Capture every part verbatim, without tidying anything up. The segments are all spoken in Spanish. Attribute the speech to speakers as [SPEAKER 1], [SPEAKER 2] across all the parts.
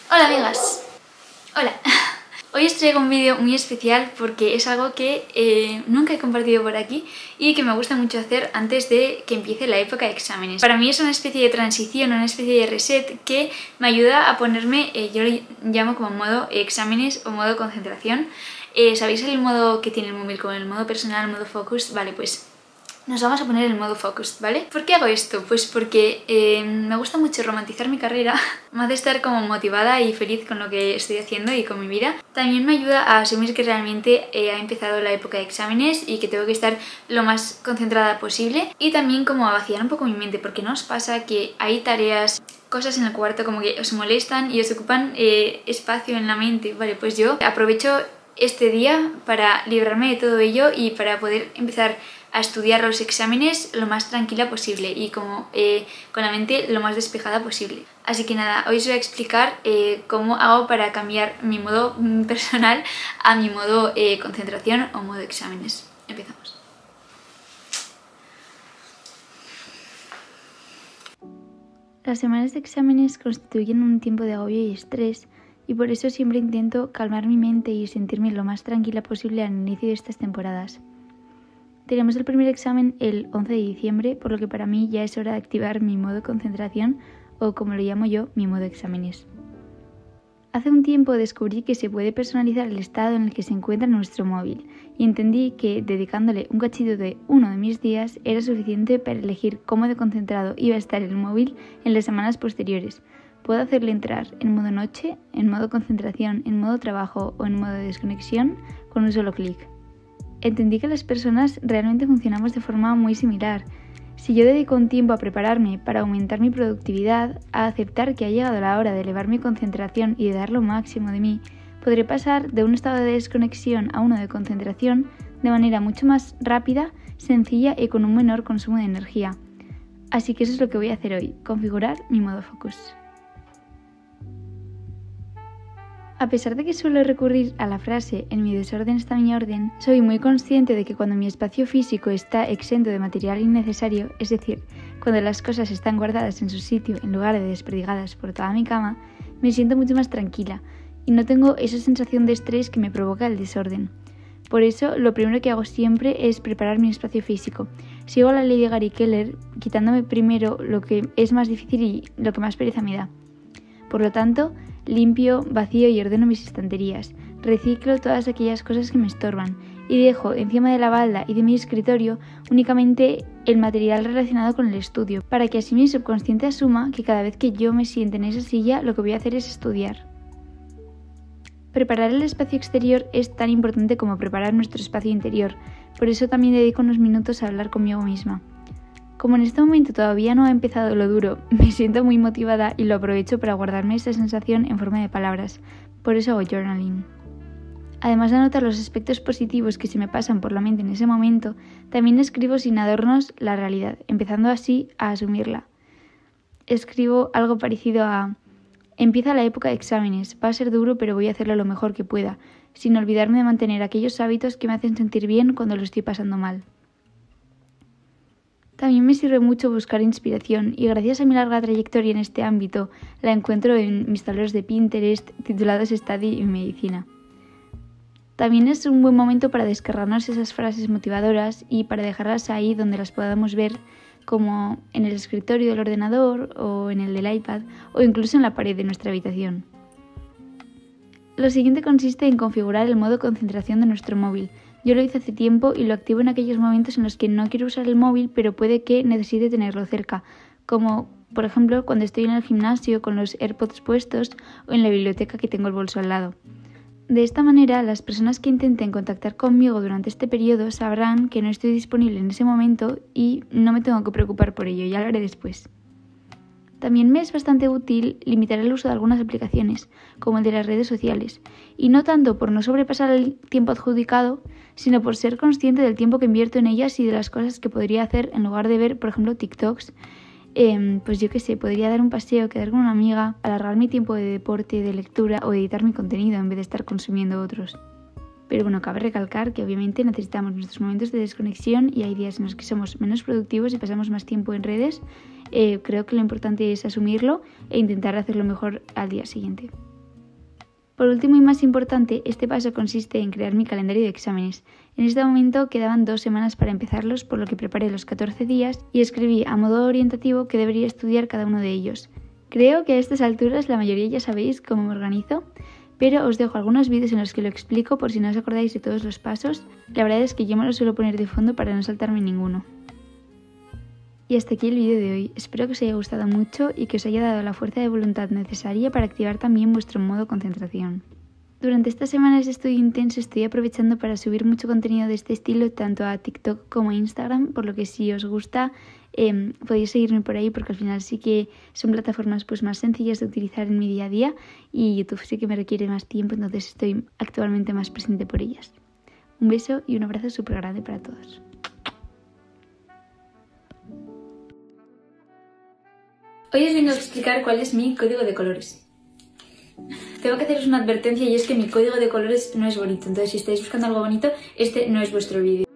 [SPEAKER 1] Hola amigas, hola. Hoy os traigo un vídeo muy especial porque es algo que eh, nunca he compartido por aquí y que me gusta mucho hacer antes de que empiece la época de exámenes. Para mí es una especie de transición, una especie de reset que me ayuda a ponerme, eh, yo lo llamo como modo exámenes o modo concentración. Eh, ¿Sabéis el modo que tiene el móvil como el modo personal, el modo focus? Vale, pues nos vamos a poner el modo focus, ¿vale? ¿Por qué hago esto? Pues porque eh, me gusta mucho romantizar mi carrera, me hace estar como motivada y feliz con lo que estoy haciendo y con mi vida. También me ayuda a asumir que realmente eh, ha empezado la época de exámenes y que tengo que estar lo más concentrada posible. Y también como a vaciar un poco mi mente, porque ¿no os pasa que hay tareas, cosas en el cuarto como que os molestan y os ocupan eh, espacio en la mente? Vale, pues yo aprovecho este día para librarme de todo ello y para poder empezar a estudiar los exámenes lo más tranquila posible y como eh, con la mente lo más despejada posible. Así que nada, hoy os voy a explicar eh, cómo hago para cambiar mi modo personal a mi modo eh, concentración o modo exámenes. Empezamos. Las semanas de exámenes constituyen un tiempo de agobio y estrés y por eso siempre intento calmar mi mente y sentirme lo más tranquila posible al inicio de estas temporadas. Tenemos el primer examen el once de diciembre, por lo que para mí ya es hora de activar mi modo concentración o, como lo llamo yo, mi modo exámenes. Hace un tiempo descubrí que se puede personalizar el estado en el que se encuentra nuestro móvil y entendí que dedicándole un cachito de uno de mis días era suficiente para elegir cómo de concentrado iba a estar el móvil en las semanas posteriores. Puedo hacerle entrar en modo noche, en modo concentración, en modo trabajo o en modo desconexión con un solo clic. Entendí que las personas realmente funcionamos de forma muy similar. Si yo dedico un tiempo a prepararme para aumentar mi productividad, a aceptar que ha llegado la hora de elevar mi concentración y de dar lo máximo de mí, podré pasar de un estado de desconexión a uno de concentración de manera mucho más rápida, sencilla y con un menor consumo de energía. Así que eso es lo que voy a hacer hoy, configurar mi modo focus. A pesar de que suelo recurrir a la frase "en mi desorden está mi orden", soy muy consciente de que cuando mi espacio físico está exento de material innecesario, es decir, cuando las cosas están guardadas en su sitio en lugar de desperdigadas por toda mi cama, me siento mucho más tranquila y no tengo esa sensación de estrés que me provoca el desorden. Por eso, lo primero que hago siempre es preparar mi espacio físico. Sigo la ley de Gary Keller, quitándome primero lo que es más difícil y lo que más pereza me da. Por lo tanto, limpio, vacío y ordeno mis estanterías, reciclo todas aquellas cosas que me estorban y dejo encima de la balda y de mi escritorio únicamente el material relacionado con el estudio, para que así mi subconsciente asuma que cada vez que yo me siente en esa silla lo que voy a hacer es estudiar. Preparar el espacio exterior es tan importante como preparar nuestro espacio interior, por eso también dedico unos minutos a hablar conmigo misma. Como en este momento todavía no ha empezado lo duro, me siento muy motivada y lo aprovecho para guardarme esa sensación en forma de palabras, por eso hago journaling. Además de anotar los aspectos positivos que se me pasan por la mente en ese momento, también escribo sin adornos la realidad, empezando así a asumirla. Escribo algo parecido a: empieza la época de exámenes, va a ser duro pero voy a hacerlo lo mejor que pueda, sin olvidarme de mantener aquellos hábitos que me hacen sentir bien cuando lo estoy pasando mal. También me sirve mucho buscar inspiración y gracias a mi larga trayectoria en este ámbito la encuentro en mis tableros de Pinterest titulados Study y Medicina. También es un buen momento para descargarnos esas frases motivadoras y para dejarlas ahí donde las podamos ver, como en el escritorio del ordenador o en el del iPad o incluso en la pared de nuestra habitación. Lo siguiente consiste en configurar el modo concentración de nuestro móvil. Yo lo hice hace tiempo y lo activo en aquellos momentos en los que no quiero usar el móvil, pero puede que necesite tenerlo cerca, como por ejemplo cuando estoy en el gimnasio con los AirPods puestos o en la biblioteca que tengo el bolso al lado. De esta manera, las personas que intenten contactar conmigo durante este periodo sabrán que no estoy disponible en ese momento y no me tengo que preocupar por ello, ya lo haré después. También me es bastante útil limitar el uso de algunas aplicaciones, como el de las redes sociales, y no tanto por no sobrepasar el tiempo adjudicado, sino por ser consciente del tiempo que invierto en ellas y de las cosas que podría hacer en lugar de ver, por ejemplo, TikToks. Eh, pues yo qué sé, podría dar un paseo, quedar con una amiga, alargar mi tiempo de deporte, de lectura o editar mi contenido en vez de estar consumiendo otros. Pero bueno, cabe recalcar que obviamente necesitamos nuestros momentos de desconexión y hay días en los que somos menos productivos y pasamos más tiempo en redes. Eh, creo que lo importante es asumirlo e intentar hacerlo mejor al día siguiente. Por último y más importante, este paso consiste en crear mi calendario de exámenes. En este momento quedaban dos semanas para empezarlos, por lo que preparé los catorce días y escribí a modo orientativo que debería estudiar cada uno de ellos. Creo que a estas alturas la mayoría ya sabéis cómo me organizo, pero os dejo algunos vídeos en los que lo explico por si no os acordáis de todos los pasos. La verdad es que yo me lo suelo poner de fondo para no saltarme ninguno. Y hasta aquí el vídeo de hoy. Espero que os haya gustado mucho y que os haya dado la fuerza de voluntad necesaria para activar también vuestro modo concentración. Durante estas semanas de estudio intenso estoy aprovechando para subir mucho contenido de este estilo tanto a TikTok como a Instagram, por lo que si os gusta eh, podéis seguirme por ahí porque al final sí que son plataformas pues más sencillas de utilizar en mi día a día y YouTube sí que me requiere más tiempo, entonces estoy actualmente más presente por ellas. Un beso y un abrazo súper grande para todos. Hoy os vengo a explicar cuál es mi código de colores. Tengo que haceros una advertencia y es que mi código de colores no es bonito, entonces si estáis buscando algo bonito, este no es vuestro vídeo.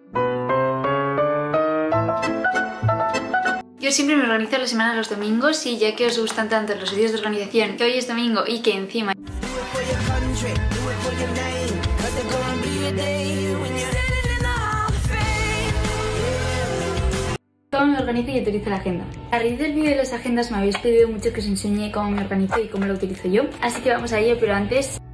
[SPEAKER 1] Yo siempre me organizo la semana los domingos y ya que os gustan tanto los vídeos de organización, que hoy es domingo y que encima cómo me organizo y utilizo la agenda. A raíz del vídeo de las agendas me habéis pedido mucho que os enseñe cómo me organizo y cómo lo utilizo yo, así que vamos a ello, pero antes